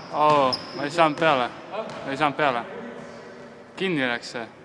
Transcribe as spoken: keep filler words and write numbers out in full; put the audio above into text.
oo, ma ei saanud peale. Ma ei saanud peale. Kinni läks see.